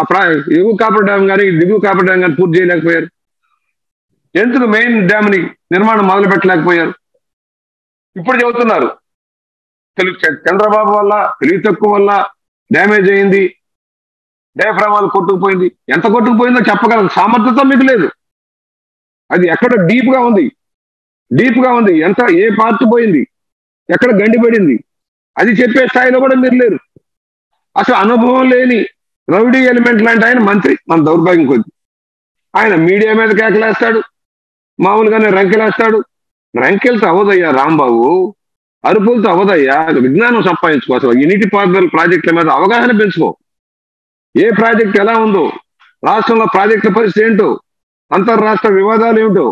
ఎగువ copper dam కానీ దిగువ కాపర్ డ్యామ్ కానీ పూర్తి చేయలేకపోయారు. ఎందుకు మెయిన్ డ్యామ్ ని నిర్మాణం మొదలు పెట్టలేకపోయారు? ఇప్పుడు చెబుతున్నారు చంద్రబాబు వల్ల తెలివి తక్కువ వల్ల డ్యామేజ్ అయింది, డయాఫ్రామాలు కొట్టుకుపోయింది. ఎంత కొట్టుకుపోయిందో చెప్పగల సామర్థ్యత మీకు లేదు. అది ఎక్కడ డీప్ గా ఉంది, ఎంత ఏ పార్ట్ పోయింది, ఎక్కడ గండిపడింది అది చెప్పే స్థాయిలో కూడా మీరు లేరు. అసలు అనుభవం లేని రౌడీ ఎలిమెంట్ లాంటి ఆయన మంత్రి, మన దౌర్భాగ్యం కొద్ది. ఆయన మీడియా మీద కేకలేస్తాడు, మామూలుగానే రంకెలేస్తాడు. రంకెలతో అవదయ్యా రాంబాబు, అరుపులతో అవదయ్యా. విజ్ఞానం సంపాదించుకో, అసలు ఈ నీటిపారుదల ప్రాజెక్టుల మీద అవగాహన పెంచుకో. ఏ ప్రాజెక్ట్ ఎలా ఉందో, రాష్ట్రంలో ప్రాజెక్టుల పరిస్థితి ఏంటో, అంతర్రాష్ట్ర వివాదాలు ఏమిటో,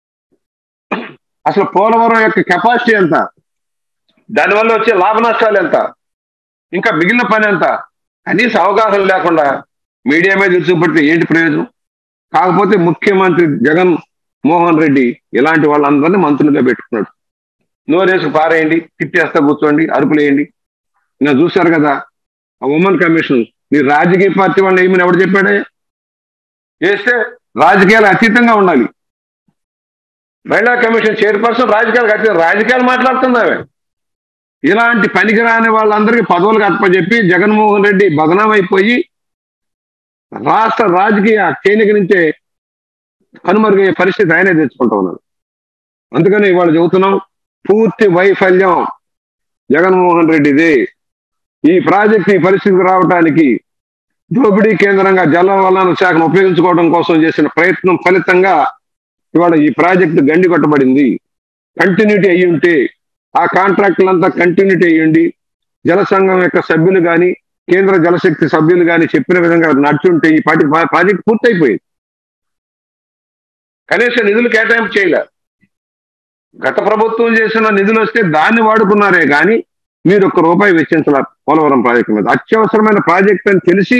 అసలు పోలవరం యొక్క కెపాసిటీ ఎంత, దానివల్ల వచ్చే లాభ నష్టాలు ఎంత, ఇంకా మిగిలిన పని ఎంత, కనీస అవగాహన లేకుండా మీడియా మీద చూపెడితే ఏంటి ప్రయోజనం? కాకపోతే ముఖ్యమంత్రి జగన్ మోహన్ రెడ్డి ఇలాంటి వాళ్ళందరినీ మంత్రులుగా పెట్టుకున్నాడు. నోరేసి పారేయండి, తిట్టేస్తా కూర్చోండి, అరుపులేయండి. నేను చూశారు కదా ఆ ఉమెన్ కమిషన్, నీ రాజకీయ పార్టీ వాళ్ళని ఏమని ఎవడు చెప్పాడే? చేస్తే రాజకీయాలు అతీతంగా ఉండాలి. మహిళా కమిషన్ చైర్పర్సన్ రాజకీయాలకు అతీతం, రాజకీయాలు మాట్లాడుతున్నావే. ఇలాంటి పనికిరాని వాళ్ళందరికీ పదవులకు అప్పచెప్పి జగన్మోహన్ రెడ్డి బదనామైపోయి రాష్ట్ర రాజకీయ కేనిక నుంచే కనుమరుగయ్యే పరిస్థితి ఆయనే తెచ్చుకుంటా ఉన్నాడు. అందుకని ఇవాళ చెబుతున్నాం, పూర్తి వైఫల్యం జగన్మోహన్ రెడ్డిది. ఈ ప్రాజెక్ట్ ఈ పరిస్థితికి రావడానికి దోపిడీ కేంద్రంగా జలవనరుల శాఖను ఉపయోగించుకోవడం కోసం చేసిన ప్రయత్నం ఫలితంగా ఇవాళ ఈ ప్రాజెక్టు గండి కొట్టబడింది. కంటిన్యూటీ అయ్యి ఉంటే, ఆ కాంట్రాక్టులంతా కంటిన్యూటీ అయ్యండి, జల సంఘం యొక్క సభ్యులు కానీ కేంద్ర జలశక్తి సభ్యులు కానీ చెప్పిన విధంగా నడుచుంటే ఈ పాటి ప్రాజెక్ట్ పూర్తయిపోయింది. కనీస నిధులు కేటాయింపు చేయలే. గత ప్రభుత్వం చేసిన నిధులు వస్తే దాన్ని వాడుకున్నారే కానీ మీరు ₹1 వెచ్చించారు పోలవరం ప్రాజెక్టు మీద. అత్యవసరమైన ప్రాజెక్ట్ అని తెలిసి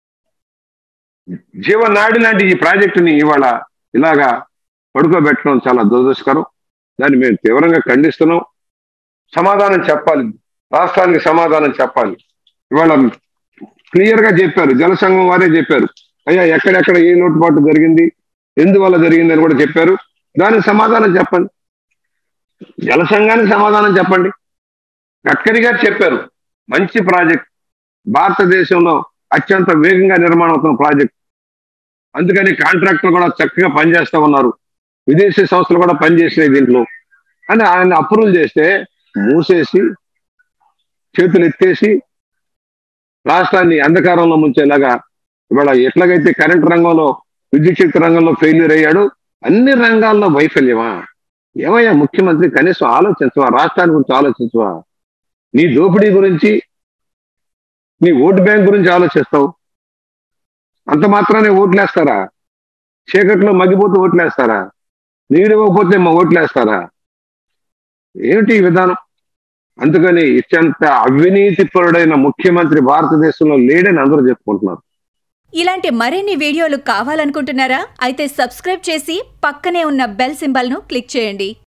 జీవనాడి లాంటి ఈ ప్రాజెక్టుని ఇవాళ ఇలాగా పడుకోబెట్టడం చాలా దురదృష్టకరం. దాన్ని మేము తీవ్రంగా ఖండిస్తున్నాం. సమాధానం చెప్పాలి, రాష్ట్రానికి సమాధానం చెప్పాలి. ఇవాళ క్లియర్ గా చెప్పారు, జల సంఘం వారే చెప్పారు, అయ్యా ఎక్కడెక్కడ ఏ లోటుపాటు జరిగింది, ఎందువల్ల జరిగింది అని కూడా చెప్పారు. దానికి సమాధానం చెప్పండి, జల సంఘానికి సమాధానం చెప్పండి. గడ్కరీ గారు చెప్పారు, మంచి ప్రాజెక్ట్, భారతదేశంలో అత్యంత వేగంగా నిర్మాణం అవుతున్న ప్రాజెక్ట్, అందుకని కాంట్రాక్టర్ కూడా చక్కగా పనిచేస్తా ఉన్నారు, విదేశీ సంస్థలు కూడా పనిచేసినాయి దీంట్లో అని ఆయన అప్రూవల్ చేస్తే మూసేసి చేతులు ఎత్తేసి రాష్ట్రాన్ని అంధకారంలో ముంచేలాగా ఇవాళ ఎట్లాగైతే కరెంట్ రంగంలో, విద్యుత్ శక్తి రంగంలో ఫెయిల్యూర్ అయ్యాడు, అన్ని రంగాల్లో వైఫల్యమా? ఏమయ్యా ముఖ్యమంత్రి, కనీసం ఆలోచించవా? రాష్ట్రాన్ని గురించి ఆలోచించవా? నీ దోపిడీ గురించి, నీ ఓటు బ్యాంక్ గురించి ఆలోచిస్తావు. అంత మాత్రానే ఓట్లేస్తారా? చీకట్లో మగ్గిపోతే ఓట్లేస్తారా? నీరు ఇవ్వకపోతే ఓట్లేస్తారా? ఏమిటి ఈ విధానం? అందుకని ఇచ్చంత అవినీతిపరుడైన ముఖ్యమంత్రి భారతదేశంలో లేడని అందరూ చెప్పుకుంటున్నారు. ఇలాంటి మరిన్ని వీడియోలు కావాలనుకుంటున్నారా? అయితే సబ్స్క్రైబ్ చేసి పక్కనే ఉన్న బెల్ సింబల్ను క్లిక్ చేయండి.